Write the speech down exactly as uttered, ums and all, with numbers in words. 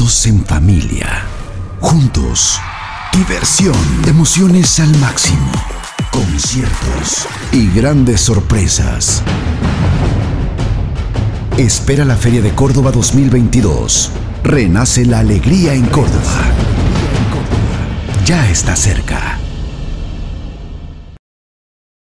eventos en familia. Juntos. Diversión, emociones al máximo. Conciertos y grandes sorpresas. Espera la Feria de Córdoba dos mil veintidós. Renace la alegría en Córdoba. Ya está cerca.